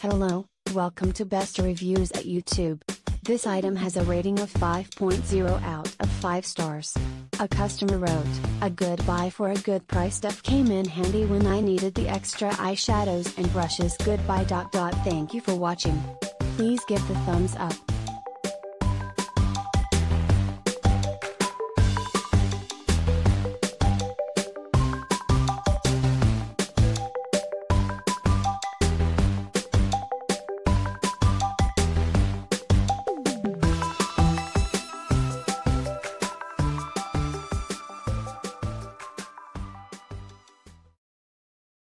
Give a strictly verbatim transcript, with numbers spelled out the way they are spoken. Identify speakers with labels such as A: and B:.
A: Hello, welcome to Best Reviews at YouTube. This item has a rating of five point zero out of five stars. A customer wrote, "A good buy for a good price. Stuff came in handy when I needed the extra eyeshadows and brushes. Goodbye. Dot dot. Thank you for watching. Please give the thumbs up.